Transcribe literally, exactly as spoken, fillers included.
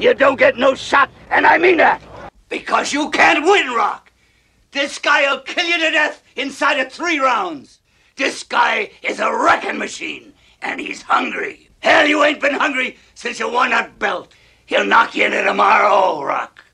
You don't get no shot, and I mean that. Because you can't win, Rock. This guy'll kill you to death inside of three rounds. This guy is a wrecking machine, and he's hungry. Hell, you ain't been hungry since you won that belt. He'll knock you into tomorrow, Rock.